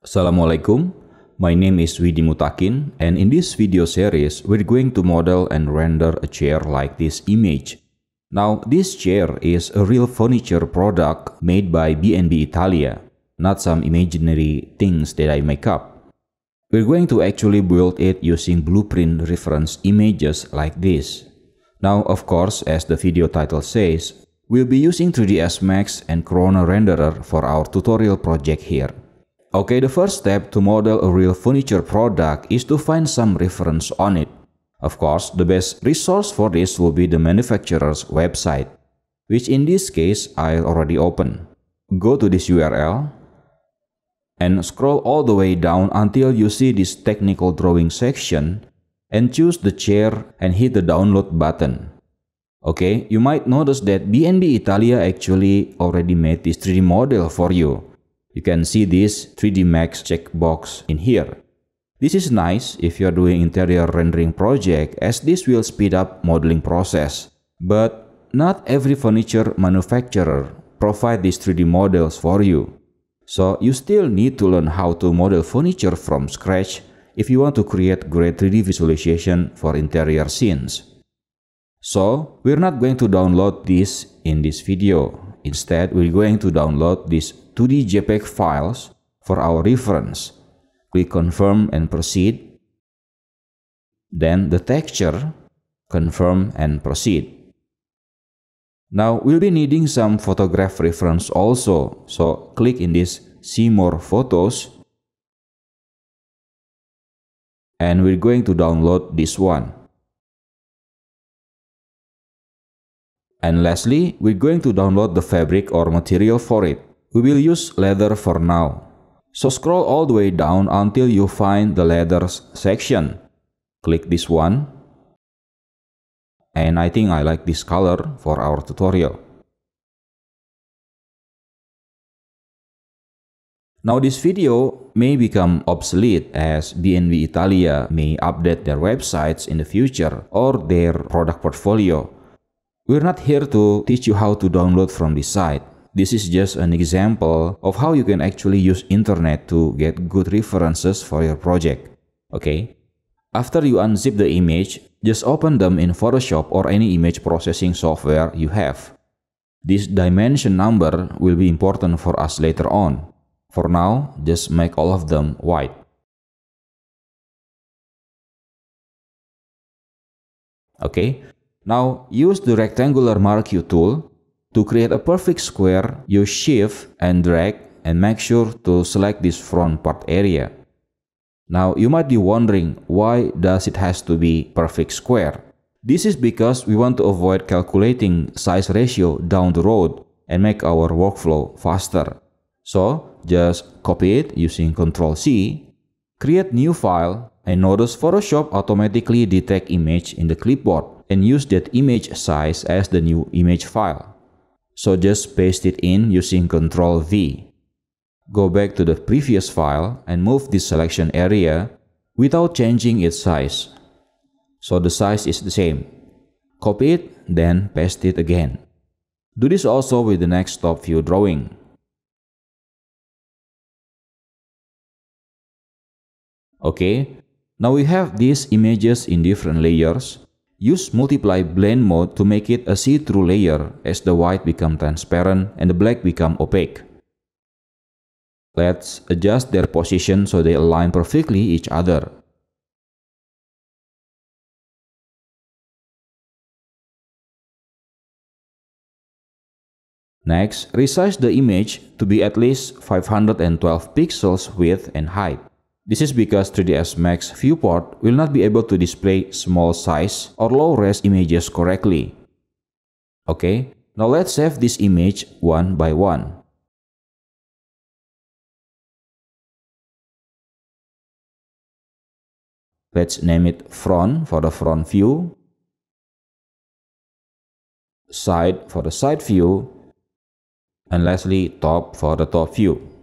Assalamualaikum, my name is Widi Mutakin, and in this video series, we're going to model and render a chair like this image. Now, this chair is a real furniture product made by B&B Italia, not some imaginary things that I make up. We're going to actually build it using blueprint reference images like this. Now, of course, as the video title says, we'll be using 3ds Max and Corona Renderer for our tutorial project here. Okay, the first step to model a real furniture product is to find some reference on it. Of course, the best resource for this will be the manufacturer's website, which in this case I'll already open. Go to this URL and scroll all the way down until you see this technical drawing section and choose the chair and hit the download button. Okay, you might notice that B&B Italia actually already made this 3D model for you. You can see this 3D Max checkbox in here. This is nice if you're doing interior rendering project, as this will speed up modeling process. But not every furniture manufacturer provide these 3D models for you. So you still need to learn how to model furniture from scratch if you want to create great 3D visualization for interior scenes. So we're not going to download this in this video. Instead, we're going to download these 2D JPEG files for our reference. Click confirm and proceed. Then the texture, confirm and proceed. Now we'll be needing some photograph reference also. So click in this see more photos. And we're going to download this one. And lastly, we're going to download the fabric or material for it. We will use leather for now. So scroll all the way down until you find the leather section. Click this one. And I think I like this color for our tutorial. Now this video may become obsolete as B&B Italia may update their websites in the future or their product portfolio. We're not here to teach you how to download from this site. This is just an example of how you can actually use internet to get good references for your project. Okay? After you unzip the image, just open them in Photoshop or any image processing software you have. This dimension number will be important for us later on. For now, just make all of them white. Okay? Now, use the rectangular marquee tool. To create a perfect square, use Shift and drag and make sure to select this front part area. Now, you might be wondering, why does it has to be perfect square? This is because we want to avoid calculating size ratio down the road and make our workflow faster. So, just copy it using Ctrl+C, create new file, and notice Photoshop automatically detect image in the clipboard and use that image size as the new image file. So just paste it in using Ctrl+V. Go back to the previous file and move this selection area without changing its size. So the size is the same. Copy it, then paste it again. Do this also with the next top view drawing. Okay, now we have these images in different layers. Use multiply blend mode to make it a see-through layer as the white become transparent and the black become opaque. Let's adjust their position so they align perfectly each other. Next, resize the image to be at least 512 pixels width and height. This is because 3ds Max viewport will not be able to display small size or low-res images correctly. Okay, now let's save this image one by one. Let's name it front for the front view, side for the side view, and lastly top for the top view.